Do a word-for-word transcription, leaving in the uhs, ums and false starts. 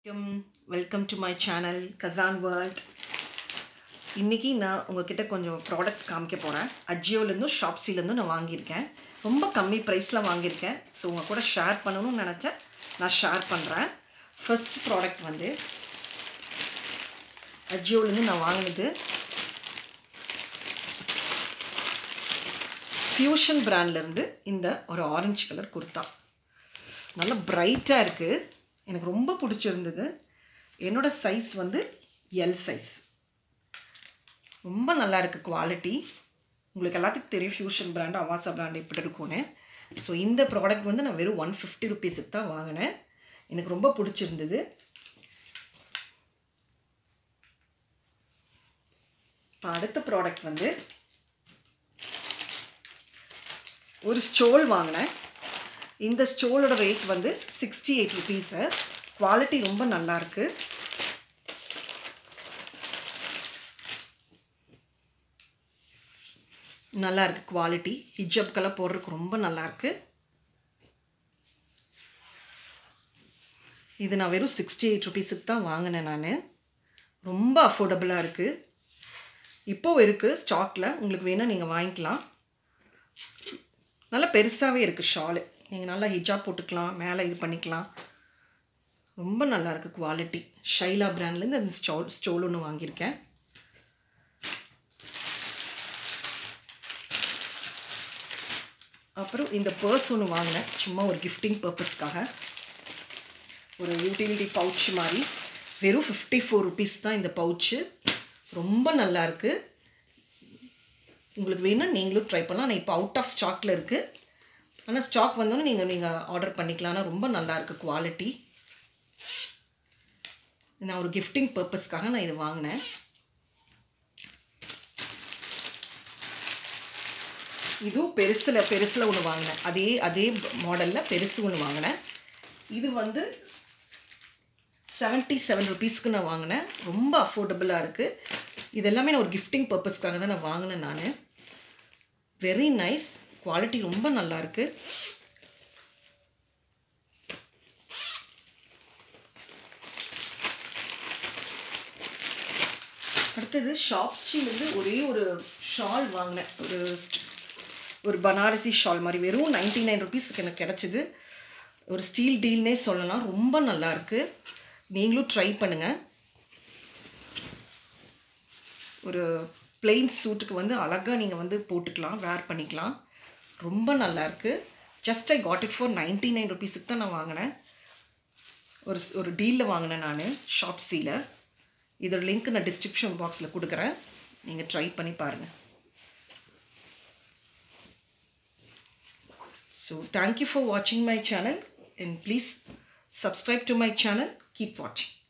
Welcome, welcome to my channel Kazan World. இன்னைக்கு நான் உங்ககிட்ட கொஞ்சம் ப்ராடக்ட்ஸ் காமிக்க போறேன். ajioல இருந்து shopsyல இருந்து நான் வாங்கி இருக்கேன். ரொம்ப கம்மி பிரைஸ்ல வாங்கி இருக்கேன். சோ உங்க கூட ஷேர் பண்ணனும்னு நினைச்சேன். நான் ஷேர் பண்றேன். ஃபர்ஸ்ட் ப்ராடக்ட் வந்து ajioல இருந்து நான் வாங்குனது ஃபியூஷன் பிராண்ட்ல இருந்து இந்த ஒரு ஆரஞ்சு கலர் குர்தா. நல்ல பிரைட்டா இருக்கு. எனக்கு ரொம்ப பிடிச்சிருந்தது. என்னோட சைஸ் வந்து L சைஸ். ரொம்ப நல்லா இருக்கு குவாலிட்டி. உங்களுக்கு எல்லாத்துக்கும் தெரியும் ஃபியூஷன் பிராண்ட் அவாசா பிராண்ட் எப்படி இருக்கும்னு. ஸோ இந்த ப்ராடக்ட் வந்து நான் வெறும் ஒன் ஃபிஃப்டி ருபீஸுக்கு தான் வாங்கினேன். எனக்கு ரொம்ப பிடிச்சிருந்தது. இப்போ அடுத்த ப்ராடக்ட் வந்து ஒரு ஸ்டோல் வாங்கினேன். இந்த ஸ்டோலோட ரேட் வந்து சிக்ஸ்டி எயிட் ருபீஸு. குவாலிட்டி ரொம்ப நல்லா இருக்கு. நல்லா இருக்கு குவாலிட்டி. ஹிஜாப்க்கெல்லாம் போடுறதுக்கு ரொம்ப நல்லா இருக்கு. இது நான் வெறும் சிக்ஸ்டி எயிட் ருபீஸுக்கு தான் வாங்கினேன் நான். ரொம்ப அஃபோர்டபுளாக இருக்குது. இப்போது இருக்குது ஸ்டாக்கில். உங்களுக்கு வேணால் நீங்கள் வாங்கிக்கலாம். நல்லா பெருசாகவே இருக்குது ஷாலு. நீங்கள் நல்லா ஹிஜாப் போட்டுக்கலாம், மேலே இது பண்ணிக்கலாம். ரொம்ப நல்லா இருக்குது குவாலிட்டி. ஷைலா பிராண்ட்லேருந்து அந்த ஸ்டோல் ஸ்டோல் ஒன்று வாங்கியிருக்கேன். அப்புறம் இந்த பர்ஸ் ஒன்று வாங்கினேன். சும்மா ஒரு கிஃப்டிங் பர்பஸ்க்காக. ஒரு யூட்டிலிட்டி பவுச் மாதிரி. வெறும் ஃபிஃப்டி ஃபோர் ருபீஸ் தான் இந்த பவுச்சு. ரொம்ப நல்லா இருக்குது. உங்களுக்கு வேணும் நீங்களும் ட்ரை பண்ணலாம். ஆனால் இப்போ அவுட் ஆஃப் ஸ்டாக்கில் இருக்குது. ஆனால் ஸ்டாக் வந்தோன்னு நீங்கள் நீங்கள் ஆர்டர் பண்ணிக்கலாம். ஆனால் ரொம்ப நல்லா இருக்குது குவாலிட்டி. நான் ஒரு கிஃப்டிங் பர்பஸ்க்காக நான் இது வாங்கினேன். இதுவும் பெருசில் பெருசில் ஒன்று வாங்கினேன். அதே அதே மாடலில் பெருசு ஒன்று வாங்கினேன். இது வந்து செவன்ட்டி செவன் ருபீஸ்க்கு நான் வாங்கினேன். ரொம்ப அஃபோர்டபுளாக இருக்குது. இது எல்லாமே நான் ஒரு கிஃப்டிங் பர்பஸ்க்காக தான் நான் வாங்கினேன் நான். Very nice. குவாலிட்டி ரொம்ப நல்லா இருக்கு. அடுத்தது ஷாப்ஸிலேருந்து ஒரே ஒரு ஷால் வாங்கினேன். ஒரு ஒரு பனாரசி ஷால் மாதிரி வெறும் நைன்டி நைன் ருபீஸ்க்கு எனக்கு கிடச்சிது. ஒரு ஸ்டீல் டீல்னே சொல்லலாம். ரொம்ப நல்லா இருக்கு. நீங்களும் ட்ரை பண்ணுங்கள். ஒரு பிளெயின் சூட்டுக்கு வந்து அழகாக நீங்கள் வந்து போட்டுக்கலாம், வேர் பண்ணிக்கலாம். ரொம்ப நல்லா இருக்குது. Just I got it for ninety nine ருபீஸுக்கு தான் நான் வாங்கினேன். ஒரு ஒரு டீலில் வாங்கினேன் நான் ஷாப்ஸியில். இதோட லிங்க் நான் டிஸ்கிரிப்ஷன் பாக்ஸில் கொடுக்குறேன். நீங்கள் ட்ரை பண்ணி பாருங்கள். ஸோ தேங்க்யூ ஃபார் வாட்சிங் my channel and please subscribe to my channel. Keep வாட்சிங்.